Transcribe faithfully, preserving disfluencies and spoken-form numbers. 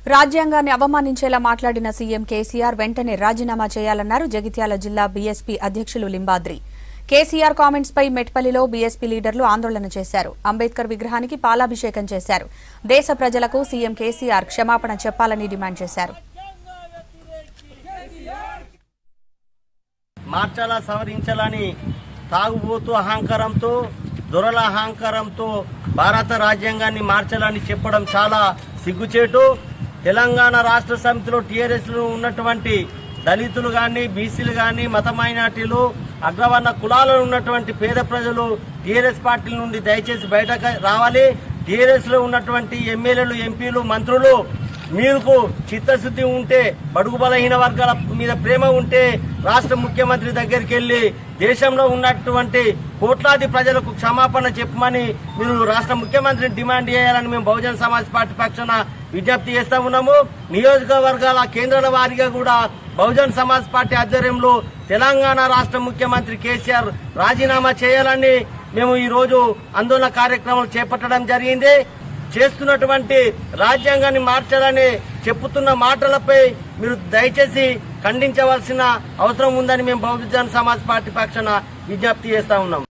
రాజ్యాంగాన్ని అవమానించేలా మాట్లాడిన సీఎం కేసీఆర్ వెంటనే రాజీనామా చేయాలన్నారు జగిత్యాల జిల్లా బీఎస్పీ అధ్యక్షులు లింబాద్రి. కేసీఆర్ కామెంట్స్ పై మెట్పల్లిలో బీఎస్పీ లీడర్లు ఆందోళన చేశారు. అంబేద్కర్ విగ్రహానికి పాలాభిషేకం చేశారు. దేశ ప్రజలకు సీఎం కేసీఆర్ క్షమాపణ చెప్పాలని డిమాండ్ చేశారు. మార్చాలా సవరించాలని తాగుబోతూ అహంకారంతో దొరల అహంకారంతో భారత రాజ్యాంగాన్ని మార్చాలని చెప్పడం చాలా సిగ్గుచేటు. తెలంగాణ రాష్ట్ర సమితిలో టీఆర్ఎస్ లో ఉన్నటువంటి దళితులు గాని బీసీలు గాని మత మైనార్టీలు అగ్రవర్ణ కులాలలో ఉన్నటువంటి పేద ప్రజలు టీఆర్ఎస్ పార్టీ నుండి దయచేసి బయటకు రావాలి. టీఆర్ఎస్ లో ఉన్నటువంటి ఎమ్మెల్యేలు ఎంపీలు మంత్రులు మీకు చిత్తశుద్ధి ఉంటే బడుగు బలహీన వర్గాల మీద ప్రేమ ఉంటే రాష్ట్ర ముఖ్యమంత్రి దగ్గరికి వెళ్లి దేశంలో ఉన్నటువంటి కోట్లాది ప్రజలకు క్షమాపణ చెప్పమని మీరు రాష్ట్ర ముఖ్యమంత్రిని డిమాండ్ చేయాలని మేము బహుజన సమాజ్ పార్టీ పక్షాన విజ్ఞప్తి చేస్తా ఉన్నాము. నియోజకవర్గాల కేంద్రాల వారీగా కూడా బహుజన సమాజ్ పార్టీ ఆధ్వర్యంలో తెలంగాణ రాష్ట్ర ముఖ్యమంత్రి కేసీఆర్ రాజీనామా చేయాలని మేము ఈ రోజు ఆందోళన కార్యక్రమాలు చేపట్టడం జరిగింది. చేస్తున్నటువంటి రాజ్యాంగాన్ని మార్చాలని చెప్పుతున్న మాటలపై మీరు దయచేసి ఖండించవలసిన అవసరం ఉందని మేము బహుజన సమాజ్ పార్టీ పక్షాన విజ్ఞప్తి చేస్తా ఉన్నాం.